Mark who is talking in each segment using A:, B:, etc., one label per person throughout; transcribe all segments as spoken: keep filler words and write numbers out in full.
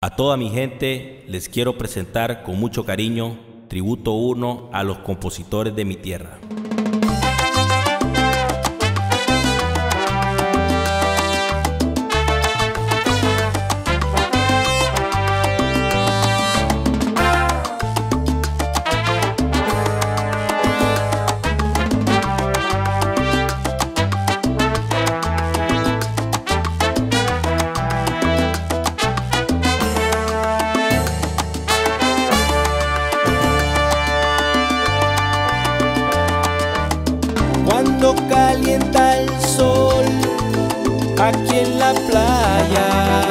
A: A toda mi gente les quiero presentar con mucho cariño Tributo uno a los compositores de mi tierra.
B: Cuando calienta el sol aquí en la playa,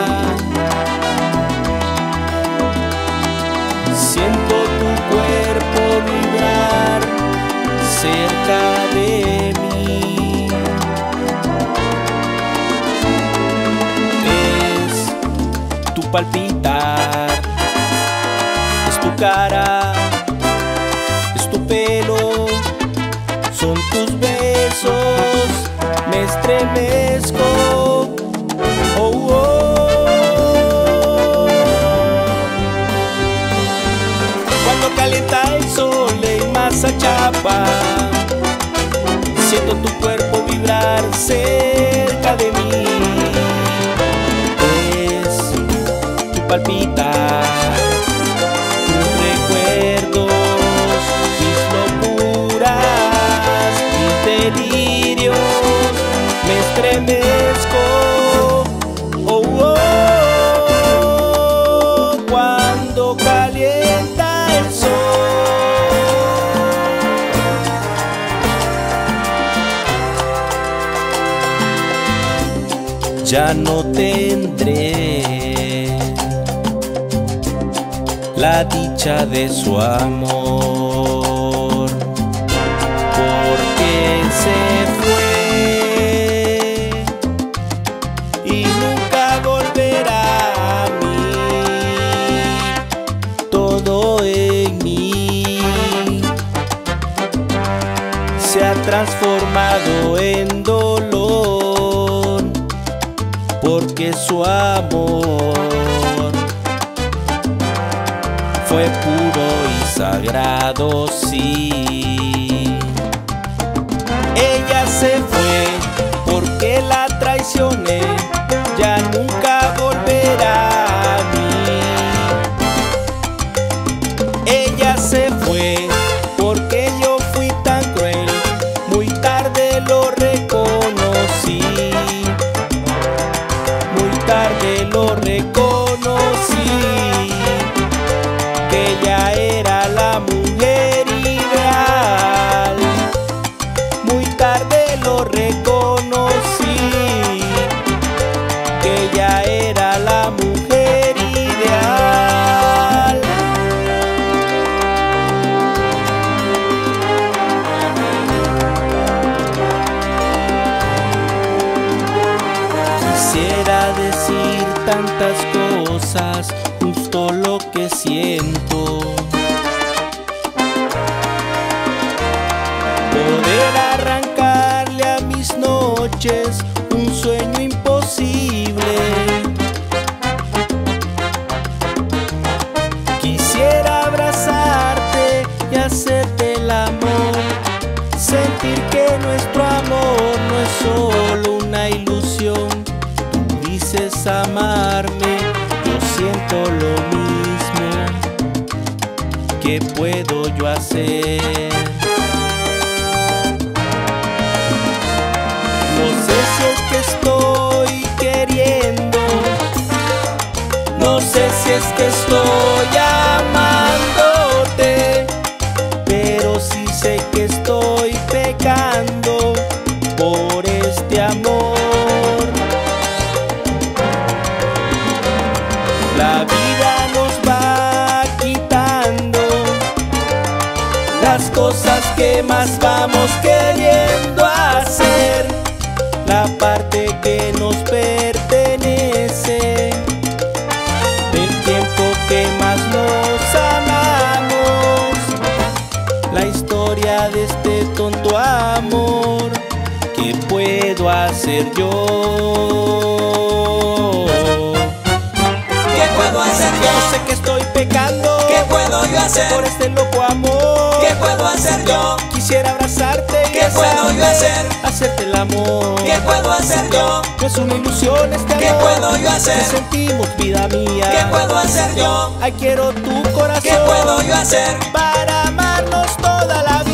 B: siento tu cuerpo vibrar cerca de mí. Es tu palpitar, es tu cara, es tu pelo, son tus besos, me estremezco. Oh, oh. Cuando calienta el sol en Mazachapa, siento tu cuerpo vibrar cerca de mí. Es tu palpitar, tus recuerdos, delirios, me estremezco. Oh, oh, oh, cuando calienta el sol. Ya no tendré la dicha de su amor, porque se fue y nunca volverá a mí. Todo en mí se ha transformado en dolor, porque su amor fue puro y sagrado, sí. Ella se fue porque la traicioné, ya nunca volverá a mí. Ella se fue porque yo fui tan cruel, muy tarde lo reconocí, muy tarde lo reconocí, que ella era la mujer ideal. Muy tarde lo reconocí, que ella era la mujer ideal. Quisiera decir tantas cosas, justo lo que siento, poder arrancarle a mis noches un sueño imposible. Quisiera abrazarte y hacerte el amor, sentir que nuestro amor no es solo una ilusión. Tú dices amarme, yo siento lo mismo. ¿Qué puedo yo hacer? No sé si es que estoy queriendo, no sé si es que estoy amándote, pero sí sé que estoy pecando por este amor. La vida nos va quitando las cosas que más vamos queriendo hacer, la parte que nos pertenece, el tiempo que más nos amamos, la historia de este tonto amor. ¿Qué puedo hacer yo?
C: ¿Qué puedo hacer? yo hacer
B: por este loco amor?
C: ¿Qué puedo hacer yo?
B: Quisiera abrazarte y
C: ¿Qué puedo yo hacer?
B: Hacerte el amor.
C: ¿Qué puedo hacer yo?
B: No es una ilusión este amor.
C: ¿Qué puedo yo hacer?
B: Te sentimos, vida mía.
C: ¿Qué puedo hacer yo?
B: Ay, quiero tu corazón.
C: ¿Qué puedo yo hacer?
B: Para amarnos toda la vida.